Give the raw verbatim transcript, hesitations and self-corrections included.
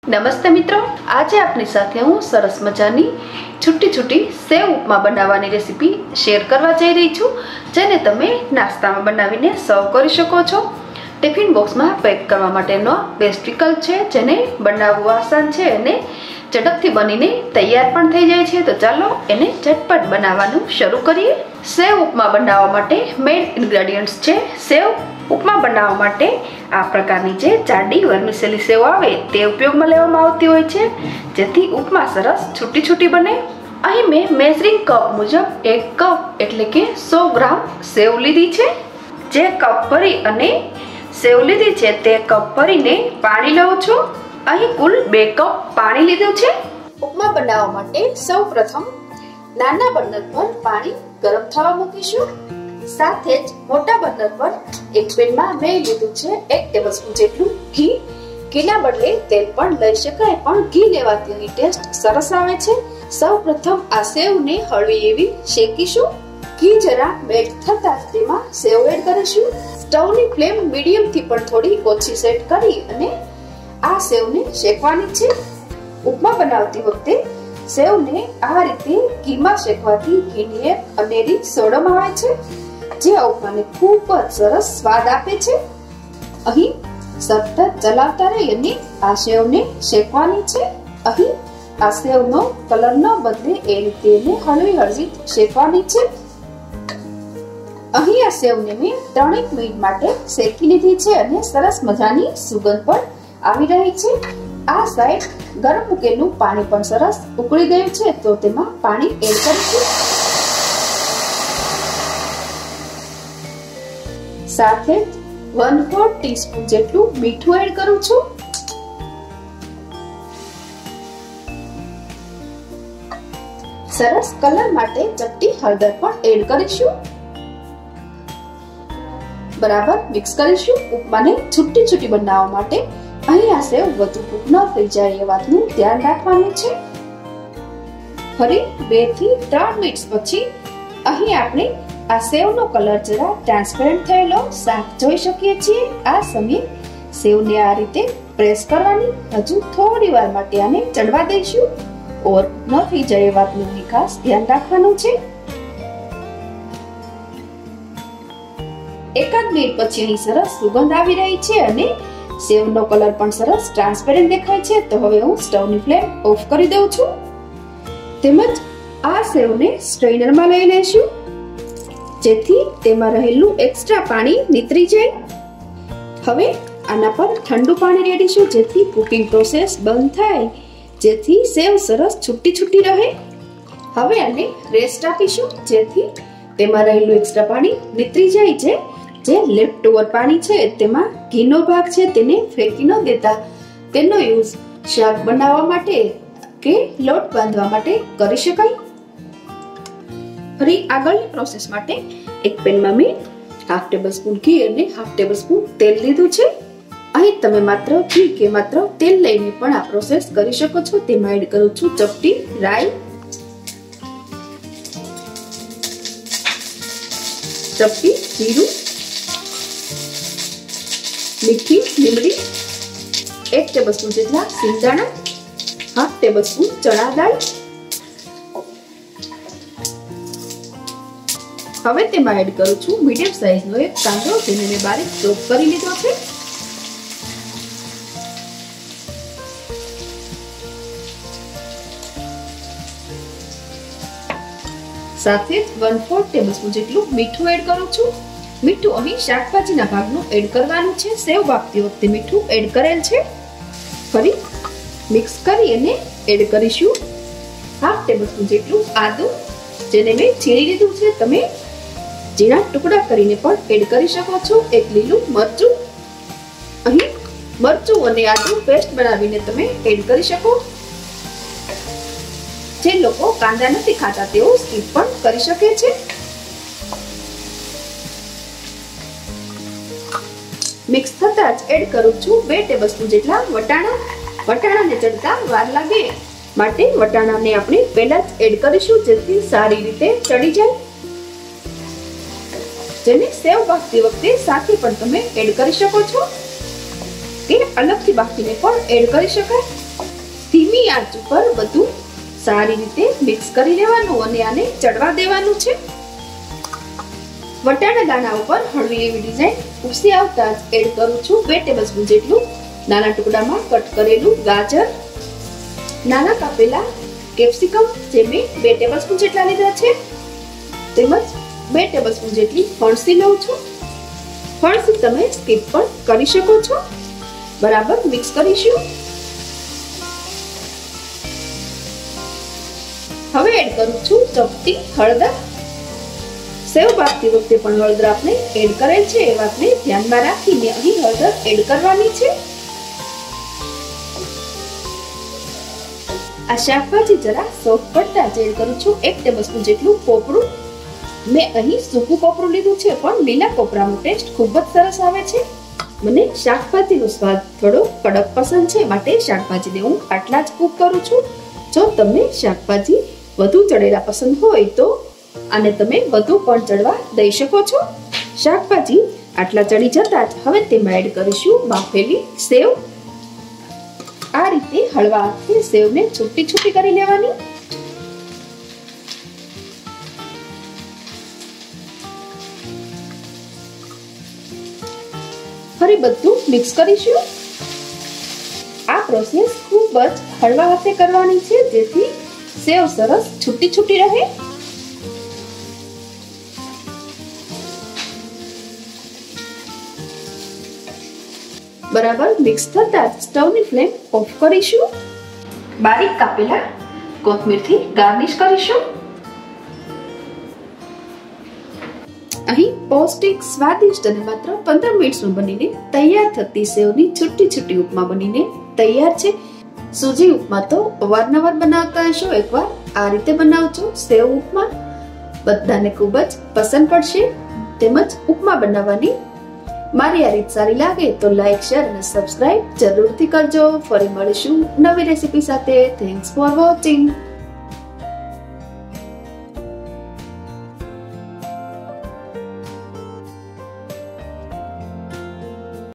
नमस्ते मित्रों, आज अपनी साथे हूँ सरस मजानी छुट्टी छुट्टी सेव उपमा बनाववानी रेसिपी शेर करवा जई रही छूं, जेने तमे नास्तामां बनावीने सर्व करी शको छो। टिफिन बॉक्स में पेक करवा माटेनो बेस्ट विकल्प छे, जेने बनावવું आसान छे अने झटपथी बनीने तैयार पण थई जाय छे। तो चालो एने झटपट बनाववानुं शरू करीए। सेव उपमा बनाववा माटे मेन इन्ग्रेडियंट्स छे सेव। उपमा बनाववा माटे आ प्रकारनी जे जाडी वर्मिसेली सेव आवे ते उपयोगमां लेवामां आवती होय छे, जेथी उपमा सरस छूटी छूटी बने। अहीं मैं मेजरिंग कप मुजब एक कप एटले के सौ ग्राम सेव लीधी छे। जे कप भरी अने सेव लीधी छे ते कप भरीने पाणी लઉં છું। અહીં કુલ બે કપ પાણી લીધું છે। ઉપમા બનાવવા માટે સૌપ્રથમ નાના બર્નર પર પાણી ગરમ થવા મૂકીશું। સાથે જ મોટા બર્નર પર એક પેનમાં મેં લીધું છે એક ટેબલસ્પૂન જેટલું ઘી। ઘીના બદલે તેલ પણ લઈ શકાય, પણ ઘી લેવાથી એની ટેસ્ટ સરસ આવે છે। સૌપ્રથમ આ સેવને હળવી એવી શેકીશું। ઘી જરા મેલ્ટ થતા તેમાં સેવ એડ કરીશું। સ્ટવની ફ્લેમ મીડિયમ થી પણ થોડી ઓછી સેટ કરી અને आ सेव ने शेकवानी छे। उपमा बनावती वखते सेव ने आ रीते घी में शेकवाथी घीनी एक अनेरी सोडम आवे छे, जे उपमाने खूब ज सरस स्वाद आपे छे। अहीं सतत चलावता रही अने आ सेव ने शेकवानी छे। अहीं आ सेवनो कलर न बदले ए रीते ने हळवी हळवी शेकवानी छे। अहीं आ सेव ने मैं त्रणेक मिनिट माटे शेकी लीधी छे अने सरस मजानी सुगंध पण આવી રહી છે। આ સાઈડ ગરમ મૂકેલું પાણી પણ સરસ ઉકળી ગયું છે, તો તેમાં પાણી એડ કરીશું। સાથે वन फोर्थ ટીસ્પૂન જેટલું મીઠું એડ કરું છું। સરસ કલર માટે ચપટી હળદર પણ એડ કરીશું। બરાબર મિક્સ કરીશું। ઉપમાને છૂટી છૂટી બનાવવા માટે અહીં આ સેવ વધુ કૂક ન થઈ જાય એ વાતનું ધ્યાન રાખવાનું છે। ફરી બે થી ત્રણ મિનિટ પછી અહીં આપણે આ સેવનો કલર જરા ટ્રાન્સપેરન્ટ થયેલો સાફ જોઈ શકીએ છીએ। આ સમયે સેવને આ રીતે પ્રેસ કરવાની। હજુ થોડી વાર માટે આને ચડવા દઈશું। ઓર ન થઈ જાય એ વાતનું ખાસ ધ્યાન રાખવાનું છે। એકાદ મિનિટ પછી અહીં સરસ સુગંધ આવી રહી છે અને સેવનો કલર પણ સરસ ટ્રાન્સપેરન્ટ દેખાય છે। તો હવે હું સ્ટવની ફ્લેમ ઓફ કરી દઉં છું। તેમજ આ સેવને સ્ટ્રેનરમાં લઈ લઈશું, જેથી તેમાં રહેલું એક્સ્ટ્રા પાણી નીતરી જાય। હવે આના પર ઠંડુ પાણી રેડીશું, જેથી કુકિંગ પ્રોસેસ બંધ થાય, જેથી સેવ સરસ છૂટી છૂટી રહે। હવે આને રેસ્ટ આપીશું, જેથી તેમાં રહેલું એક્સ્ટ્રા પાણી નીતરી જાય છે। જે લેફ્ટ ઓવર પાણી છે તેમાં ઘીનો ભાગ છે તેને ફેંકી ન દેતા તેનો યુઝ શાક બનાવવા માટે કે લોટ બાંધવા માટે કરી શકાય। ફરી આગળની પ્રોસેસ માટે એક પેનમાં મેં હાફ ટેબલસ્પૂન ઘી અને હાફ ટેબલસ્પૂન તેલ લીધું છે। અહીં તમે માત્ર ઘી કે માત્ર તેલ લઈને પણ આ પ્રોસેસ કરી શકો છો। તેમાં એડ કરું છું ચપટી રાઈ, ચપટી જીરું, मीठी लीमड़ी, एक टेबलस्पून जेटला सिंगदाणा, हाफ टेबलस्पून चना दाळ। હવે તેમાં એડ કરું છું મીડિયમ સાઈઝનો એક કાંદો, જેને મેં બારીક ચોપ કરી લીધો છે। સાથે वन फोर्थ ટેબલસ્પૂન જેટલું મીઠું એડ કરું છું। મીઠું અહીં શાકભાજીના ભાગનું એડ કરવાનું છે। સેવ બાફતી વખતે મીઠું એડ કરેલ છે। ફરી મિક્સ કરી અને એડ કરીશું હાફ ટેબલસ્પૂન જેટલું આદુ, જેને મેં છીણી લીધું છે। તમે ઝીણા ટુકડા કરીને પણ એડ કરી શકો છો। એક લીલું મરચું, અહીં મરચું અને આદુ પેસ્ટ બનાવીને તમે એડ કરી શકો। જે લોકો કાંદા નથી ખાતા તેઓ સ્કીપ પણ કરી શકે છે। મિક્સ થતા જ એડ કરું છું બે ટેબલસ્પૂન જેટલા વટાણા। વટાણાને ચડતા વાર લાગે માટે વટાણાને આપણે પહેલા જ એડ કરીશું, જેથી સારી રીતે ચડી જાય। જેને સેવ બાફતી વખતે સાથે પણ તમે એડ કરી શકો છો કે અલગથી બાફીને પણ એડ કરી શકાય। ધીમી આંચ ઉપર બધું સારી રીતે મિક્સ કરી લેવાનું અને આને ચડવા દેવાનું છે. વટાણા દાણા ઉપર હળવી એવી ડિઝાઇન ઉપસી આવતા જ એડ કરું છું બે ટેબલસ્પૂન જેટલું નાના ટુકડામાં કટ કરેલું ગાજર, નાના કાપેલા કેપ્સિકમ જે મેં બે ટેબલસ્પૂન જેટલા લીધા છે, તેમજ બે ટેબલસ્પૂન જેટલી ફણસી લઉં છું. ફણસી તમે સ્કીપ પણ કરી શકો છો. બરાબર મિક્સ કરીશું. હવે એડ કરું છું ચપટી હળદર. સેવ બાફતી વખતે પણ હળદર આપણે એડ કરેલ છે એ વાતને ધ્યાનમાં રાખીને અહીં હળદર એડ કરવાની છે. આ શાકભાજી જરા સોફ્ટ પડતા જ એડ કરું છું એક ટેબલસ્પૂન જેટલું કોપરું. મેં અહીં સૂકું કોપરું લીધું છે, પણ લીલા કોપરાનો ટેસ્ટ ખૂબ જ સરસ આવે છે. મને શાકભાજીનો સ્વાદ થોડો કડક પસંદ છે, માટે શાકભાજીને હું આટલા જ કૂક કરું છું. જો તમને શાકભાજી વધુ ચડેલા પસંદ હોય તો આને તમે વધુ પણ ચડવા દઈ શકો છો. શાકભાજી આટલા ચડી જતા જ હવે તેમાં એડ કરીશું બાફેલી સેવ. આ રીતે હળવા હાથે સેવને છૂટી છૂટી કરી લેવાની. ફરી બધું મિક્સ કરીશું. આ પ્રોસેસ ખૂબ જ હળવા હાથે કરવાની છે, જેથી સેવ સરસ છૂટી છૂટી રહે. બરાબર મિક્સ થતા સ્ટવની ફ્લેમ ઓફ કરીશું. બારીક કાપેલા કોથમીરથી ગાર્નિશ કરીશું. અહીં પૌષ્ટિક, સ્વાદિષ્ટ અને માત્ર પંદર મિનિટમાં બનીને તૈયાર થતી સેવની છૂટી છૂટી ઉપમા બનીને તૈયાર છે. સૂજી ઉપમા તો અવારનવાર બનાવતા હશો, એકવાર આ રીતે બનાવજો સેવ ઉપમા. બધાને ખૂબ જ પસંદ પડશે. તેમજ ઉપમા બનાવવાની મારી આ રીત સારી લાગે તો લાઈક, શેર અને સબસ્ક્રાઇબ જરૂરથી કરજો. ફરી મળીશું નવી રેસીપી સાથે. Thanks for watching.